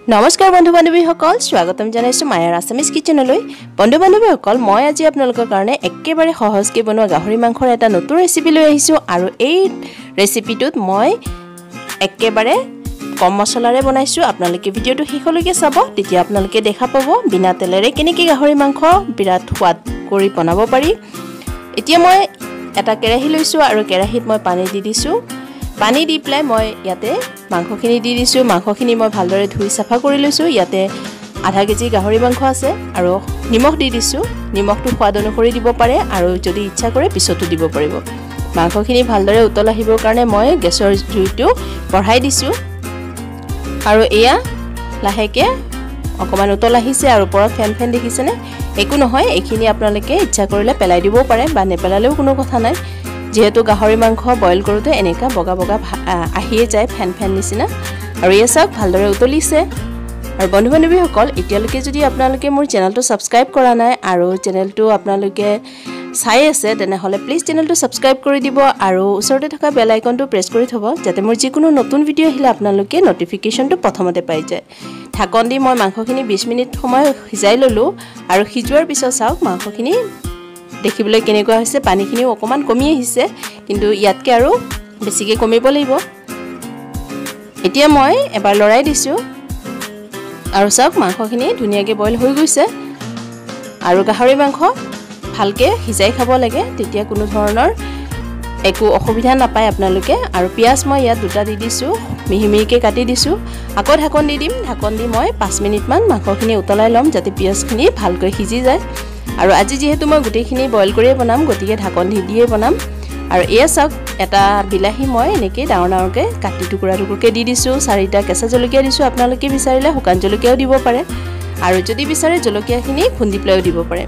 নমস্কাৰ বন্ধু বান্ধৱীসকল স্বাগতম জনাইছো মায়াৰ আসামিজ কিচেনলৈ বন্ধু বান্ধৱীসকল মই আজি আপোনালোকৰ কাৰণে একেবাৰে সহজকৈ বনোৱা গাহৰি মাংসৰ এটা নতুন ৰেচিপি লৈ আহিছো আৰু এই ৰেচিপিটোত মই একেবাৰে কম মছলাৰে বনাইছো আপোনালোকে ভিডিওটো শেষলৈকে চাব তেতিয়া আপোনালোকে দেখা পাব বিনা তেলেৰে কেনেকৈ গাহৰি মাংস বিৰাট সোৱাদ কৰি বনাব পাৰি এতিয়া মই এটা কেৰাহী লৈছো আৰু কেৰাহীত মই পানী দি দিছো পানী দি প্লাই মই ইয়াতে মাংসখিনি দি দিছো মাংসখিনি মই ভালদৰে ধুই সাফা কৰি লৈছো ইয়াতে আধা কেজি গাহৰি মাংস আছে আৰু নিমখ দি দিছো নিমখটো স্বাদ অনুসৰি দিব পাৰে আৰু যদি ইচ্ছা কৰে পিছতো দিব পাৰিব মাংসখিনি ভালদৰে উতল আহিবৰ কাৰণে মই গেছৰ জুইটো বঢ়াই দিছো আৰু এয়া লাহেকে অকমান উতল আহিছে আৰু ওপৰত ফেন দেখিছেনে একো নহয় এইখিনি আপোনালোকে ইচ্ছা কৰিলে পেলাই দিব পাৰে বা নেপেলালেও কোনো কথা নাই যেহেতু গাহৰি মাংস বইল কৰোতে এনেকা বগা বগা আহিয়ে যায় ফেন নিচিনা আৰু এই সব ভালদৰে উতলিছে আৰু বন্ধু বান্ধৱীসকল এতিয়ালৈকে যদি আপোনালোকে মোৰ চেনেলটো সাবস্ক্ৰাইব কৰা নাই আৰু চেনেলটো আপোনালোকে চাই আছে তেনেহলে প্লিজ চেনেলটো সাবস্ক্ৰাইব কৰি দিব আৰু ওচৰতে থকা বেল আইকনটো প্ৰেছ কৰি থব যাতে মোৰ যিকোনো নতুন ভিডিও আহিলে আপোনালোকে নটিফিকেশনটো প্ৰথমতে পাই যায় ঢাকন দি মই মাংসখিনি 20 মিনিট সময় সিজাই ললো আৰু সিজোৱাৰ পিছত চাওক মাংসখিনি দেখিবলৈ কেনেকুৱা হৈছে পানীখিনি অকমান কমি আহিছে কিন্তু ইয়াতকে আৰু বেছিকৈ কমিব লাগিব এতিয়া মই এবাৰ লৰাই দিছো আৰু সব মাংসখিনি ধুনীয়াকৈ বইল হৈ গৈছে আৰু গাহৰি মাংস ভালকে সিজাই খাব লাগে তেতিয়া কোনো ধৰণৰ একো অসুবিধা নাপায় আপোনালোকে আৰু পিয়াজ মই ইয়াত দুটা দি দিছো মিহিমিহিকৈ কাটি দিছো আকৌ ঢাকন দি দিম ঢাকন দি মই 5 মিনিট মান মাংসখিনি উতলাই লম যাতে পিয়াজখিনি ভালকৈ সিজি যায় আৰু আজি যেহেতু মই গুটেখিনি বইল কৰি বনাম গটিকে ঢাকন দি দিয়ে বনাম আৰু এয়া চাওক এটা বিলাহী মই এনেকৈ ডাঙৰকৈ কাটি টুকুৰাকৈ দি দিছো 4টা কেঁচা জলকীয়া দিছো আপোনালোকে বিচাৰিলে শুকান জলকীয়াও দিব পাৰে আৰু যদি বিচাৰে জলকীয়াখিনি খুন্দি পেলাইও দিব পাৰে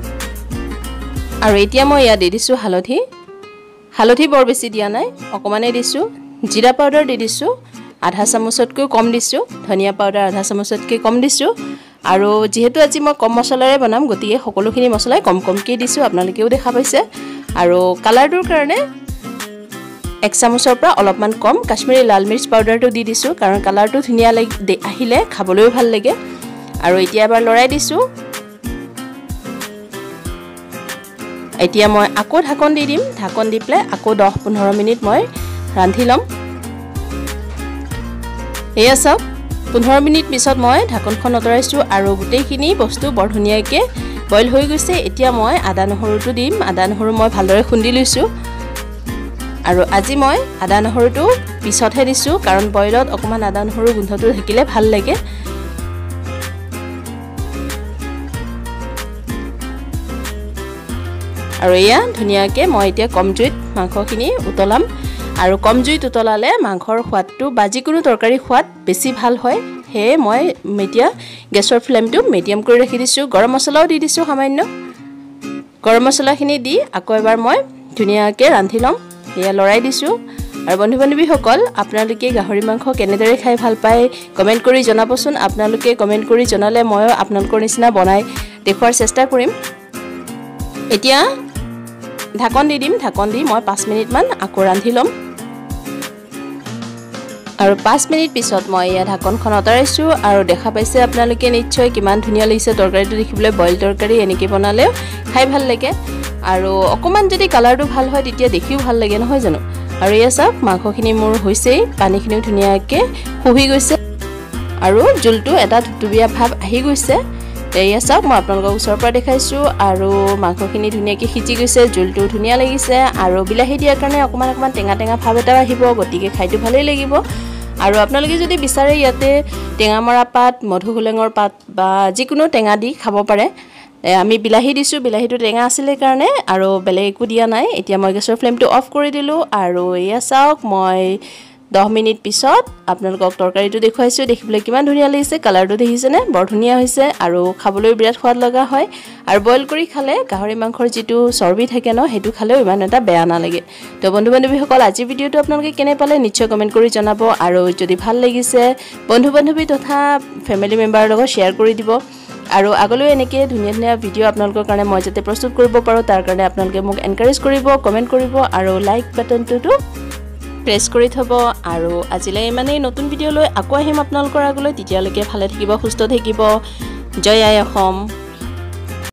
আৰু এতিয়া মই ইয়াত দি দিছো হালধি বৰ বেছি দিয়া নাই অকমানে দিছো জিৰা পাউডাৰ দি দিছো আধা চামুচতকৈ কম দিছো ধনিয়া পাউডাৰ আধা চামুচতকৈ কম দিছো আৰু যেহেতু আজি মই কম মছলাৰে বনাম গটিকে সকলোখিনি মছলাই কমকৈ দিছো আপোনালোকেও দেখা পাইছে আৰু কালাৰটোৰ কাৰণে 1 চামুচৰ পৰা অলপমান কম কাশ্মীৰী লাল মিৰ্চ পাউডাৰটো দি দিছো কাৰণ কালাৰটো ধুনীয়া আহিলে খাবলৈও ভাল লাগে আৰু এতিয়া এবাৰ লৰাই দিছো এতিয়া মই আকৌ ঢাকন দি দিম ঢাকন দি প্লাই আকৌ 10-15 মিনিট মই ৰান্ধি লম এয়া চাওক 15 মিনিট পিছত মই ঢাকনখন আঁতৰাইছো আৰু গুটেইখিনি বস্তু বৰ ধুনীয়াকৈ বইল হৈ গৈছে এতিয়া মই আদা নহৰুটো দিম আদা নহৰু মই ভালদৰে খুন্দি লৈছো আৰু আজি মই আদা নহৰুটো পিছতহে দিছো কাৰণ বইলত অকমান আদা নহৰু গোন্ধটো থাকিলে ভাল লাগে আৰু এয়া ধুনীয়াকৈ মই এতিয়া কম জুইত মাংসখিনি উতলাম আৰু কম জুইত উতলালে মাংসৰ সোৱাদটো বা যিকোনো তৰকাৰী সোৱাদ বেছি ভাল হয় হে মই এতিয়া গেছৰ ফ্লেমটো মিডিয়াম কৰি ৰাখি দিছো গৰম মছলাও দি দিছো সামান্য গৰম মছলাখিনি দি আকৌ এবাৰ মই ধুনীয়াকৈ ৰান্ধি লম এয়া লৰাই দিছো আৰু বন্ধু বান্ধৱীসকল আপোনালোকে গাহৰি মাংস কেনেদৰে খাই ভাল পায় কমেন্ট কৰি জনাবচোন আপোনালোকে কমেন্ট কৰি জনালে মই আপোনালোকৰ নিচিনা বনাই দেখুৱাৰ চেষ্টা কৰিম এতিয়া ঢাকন দি দিম ঢাকন দি মই 5 মিনিট মান আকৌ ৰান্ধি লম আৰু 5 মিনিট পিছত মই ইয়া ঢাকনখন আঁতৰাইছো আৰু দেখা পাইছে আপোনালোকে নিশ্চয় কিমান ধুনীয়া লাগিছে তৰকাৰীটো দেখিবলৈ বইল তৰকাৰী এনেকৈ বনালে খাই ভাল লাগে আৰু অকমান যদি কালাৰটো ভাল হয় তেতিয়া দেখিও ভাল লাগে নহয় জানো আৰু এয়া চাওক মাংসখিনি মোৰ হৈছেই পানীখিনিও ধুনীয়াকৈ শুহি গৈছে আৰু জুলটো এটা টুটুবিয়া ভাব আহি গৈছে এয়া চাওক মই আপোনালোকক ওচৰৰ পৰা দেখাইছো আৰু মাংসখিনি ধুনীয়াকৈ সিজি গৈছে জুলটো ধুনীয়া লাগিছে আৰু বিলাহী দিয়াৰ কাৰণে অকমান টেঙা ভাব এটা আহিব গটিকে খাইটো ভালেই লাগিব আৰু আপোনালোকে যদি বিচাৰে ইয়াতে টেঙামৰা পাত মধুসোলেঙৰ পাত বা যিকোনো টেঙা দি খাব পাৰে আমি বিলাহী দিছো বিলাহীটো টেঙা আছিলে কাৰণে আৰু বেলেগ একো দিয়া নাই এতিয়া মই গেছৰ ফ্লেমটো অফ কৰি দিলো আৰু এয়া চাওক মই 10 মিনিট পিছত আপোনালোকক তৰকাৰীটো দেখুৱাইছো দেখিবলৈ কিমান ধুনীয়া লাগিছে কালাৰটো দেখিছেনে বৰ ধুনীয়া হৈছে আৰু খাবলৈ বিৰাট সোৱাদ লগা হয় আৰু বইল কৰি খালে গাহৰি মাংসৰ যিটো চৰ্বি থাকে ন হেতু খালেও ইমান এটা বেয়া নালাগে তো বন্ধু বান্ধৱীসকল আজি ভিডিওটো আপোনালোকে কেনে পালে নিশ্চয় কমেন্ট কৰি জনাব আৰু যদি ভাল লাগিছে বন্ধু বান্ধৱী তথা ফ্যামিলি মেম্বাৰৰ লগত শেয়াৰ কৰি দিব আৰু আগলৈ এনেকৈ ধুনীয়া ভিডিও আপোনালোকৰ কাৰণে মই যাতে প্ৰস্তুত কৰিব পাৰো তাৰ কাৰণে আপোনালোকে মোক এনকাৰেজ কৰিব কমেন্ট কৰিব আৰু লাইক বাটনটো প্ৰেছ কৰি থব আৰু আজিলৈ মানে নতুন ভিডিঅ' লৈ আকৌ আহিম আপোনালোকৰ আগলৈ তেতিয়ালৈকে ভালে থাকিব সুস্থ থাকিব জয় আই অসম